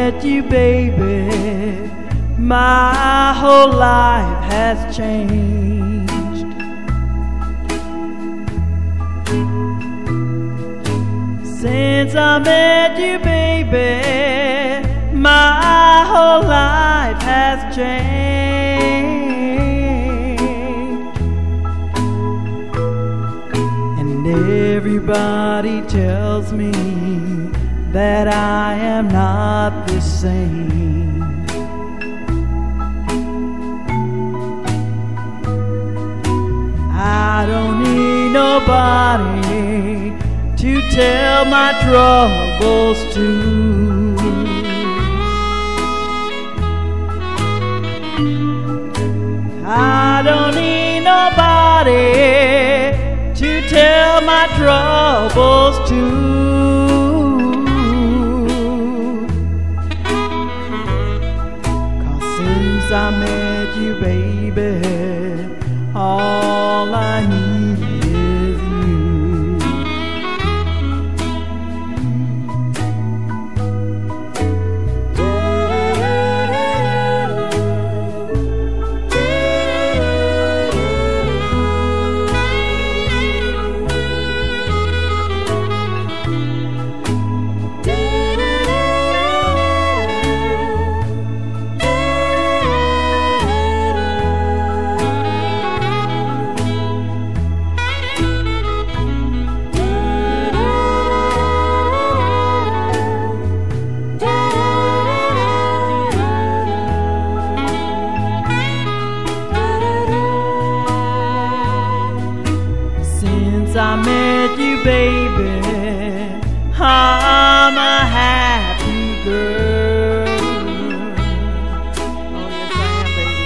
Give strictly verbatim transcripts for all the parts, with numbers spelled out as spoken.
met you, baby, my whole life has changed. Since I met you, baby, my whole life has changed. And everybody tells me that I am not the same. I don't need nobody to tell my troubles to. I don't need nobody to tell my troubles to. 'Cause since I met you, baby, all I need is you. Since I met you, baby, I'm a happy girl. Oh yes, I am, baby.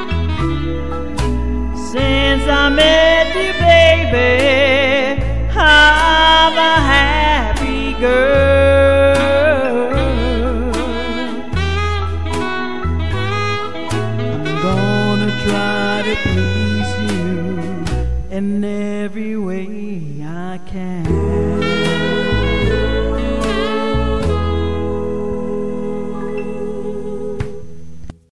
Since I met you, baby, I'm a happy girl. I'm gonna try to please you in every way I can.